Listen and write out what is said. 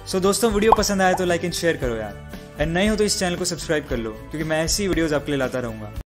सो दोस्तों वीडियो पसंद आया तो लाइक एंड शेयर करो यार, एंड नए हो तो इस चैनल को सब्सक्राइब कर लो क्योंकि मैं ऐसी वीडियोस आपके लिए लाता रहूँगा।